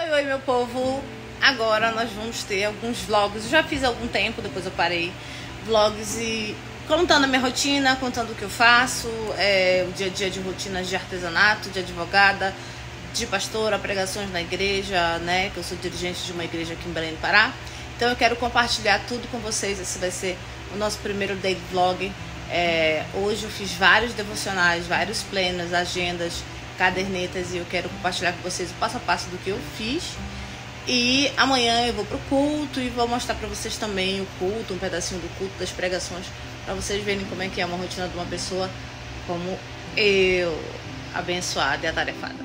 Oi, oi, meu povo! Agora nós vamos ter alguns vlogs. Eu já fiz há algum tempo, depois eu parei. Vlogs e contando a minha rotina, contando o que eu faço, o dia a dia de rotinas de artesanato, de advogada, de pastora, pregações na igreja, né? Que eu sou dirigente de uma igreja aqui em Belém do Pará. Então eu quero compartilhar tudo com vocês. Esse vai ser o nosso primeiro day vlog. Hoje eu fiz vários devocionais, vários planos, agendas, cadernetas, e eu quero compartilhar com vocês o passo a passo do que eu fiz. E amanhã eu vou pro culto e vou mostrar pra vocês também o culto, um pedacinho do culto, das pregações, pra vocês verem como é que é uma rotina de uma pessoa como eu, abençoada e atarefada.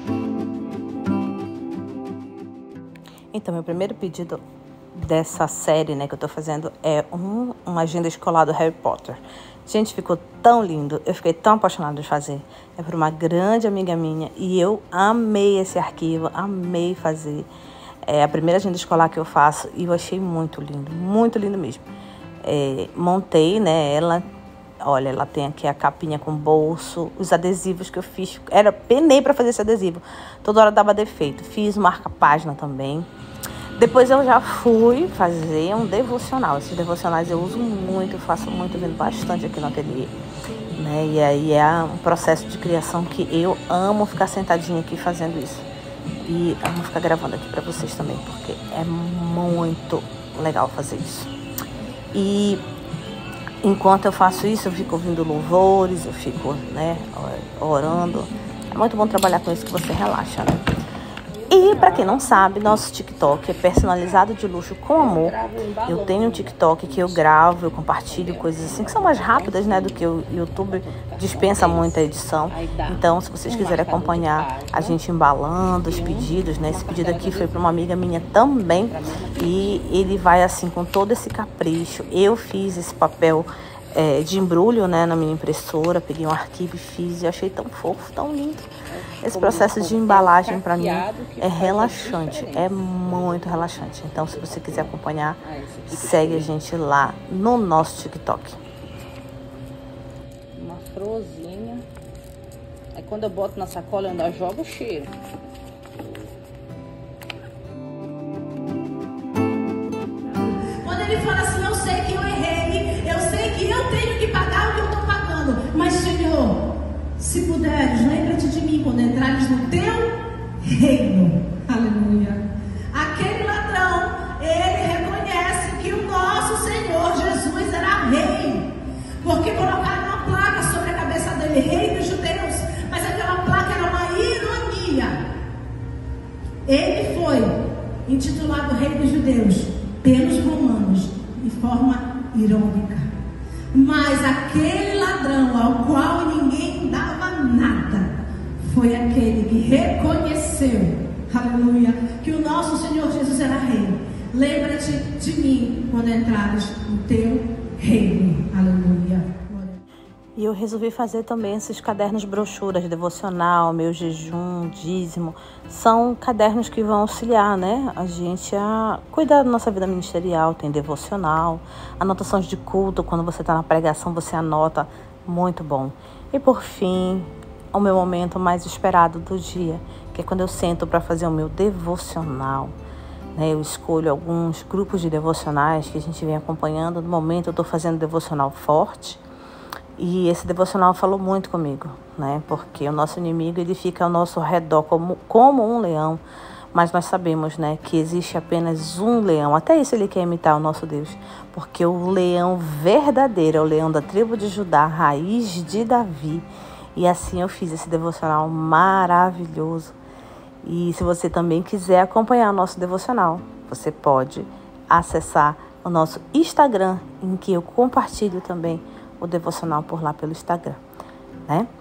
Então, meu primeiro pedido dessa série, né, que eu tô fazendo é uma agenda escolar do Harry Potter. Gente, ficou tão lindo, eu fiquei tão apaixonada de fazer. É por uma grande amiga minha e eu amei esse arquivo, amei fazer. É a primeira agenda escolar que eu faço e eu achei muito lindo mesmo. Montei, né, ela, olha, ela tem aqui a capinha com bolso, os adesivos que eu fiz, penei para fazer esse adesivo, toda hora dava defeito. Fiz marca-página também. Depois eu já fui fazer um devocional. Esses devocionais eu uso muito, eu faço muito, vendo bastante aqui no ateliê, né? E aí é um processo de criação que eu amo ficar sentadinha aqui fazendo isso. E amo ficar gravando aqui pra vocês também, porque é muito legal fazer isso. E enquanto eu faço isso, eu fico ouvindo louvores, eu fico, né, orando. É muito bom trabalhar com isso, que você relaxa, né? E para quem não sabe, nosso TikTok é personalizado de luxo com amor. Eu tenho um TikTok que eu gravo, eu compartilho coisas assim que são mais rápidas, né, do que o YouTube dispensa muita edição. Então, se vocês quiserem acompanhar a gente embalando os pedidos, né, esse pedido aqui foi para uma amiga minha também, e ele vai assim com todo esse capricho. Eu fiz esse papel de embrulho, né, na minha impressora, peguei um arquivo e fiz, e achei tão fofo, tão lindo. Esse processo de embalagem para mim é relaxante, é muito relaxante. Então, se você quiser acompanhar, segue a gente lá no nosso TikTok. Uma florzinha. Aí quando eu boto na sacola, eu ainda jogo o cheiro. Quando ele fala assim, eu sei que eu errei, eu sei que eu tenho que pagar o que eu estou pagando, mas Senhor, se puderes, lembra-te de mim quando entrares no teu reino. Aleluia. Aquele ladrão, ele reconhece que o nosso Senhor Jesus era rei, porque colocaram uma placa sobre a cabeça dele, rei dos judeus, mas aquela placa era uma ironia. Ele foi intitulado rei dos judeus pelos romanos de forma irônica. Mas aquele ladrão ao qual ninguém dava nada foi aquele que reconheceu, aleluia, que o nosso Senhor Jesus era rei. Lembra-te de mim quando entrares no teu reino, aleluia. E eu resolvi fazer também esses cadernos brochuras, devocional, meu jejum, dízimo. São cadernos que vão auxiliar, né, a gente a cuidar da nossa vida ministerial. Tem devocional, anotações de culto, quando você está na pregação você anota, muito bom. E por fim, o meu momento mais esperado do dia, que é quando eu sento para fazer o meu devocional. Eu escolho alguns grupos de devocionais que a gente vem acompanhando. No momento eu estou fazendo devocional forte. E esse devocional falou muito comigo, né? Porque o nosso inimigo, ele fica ao nosso redor como um leão. Mas nós sabemos, né, que existe apenas um leão. Até isso ele quer imitar o nosso Deus. Porque o leão verdadeiro é o leão da tribo de Judá, raiz de Davi. E assim eu fiz esse devocional maravilhoso. E se você também quiser acompanhar o nosso devocional, você pode acessar o nosso Instagram, em que eu compartilho também o devocional por lá pelo Instagram, né?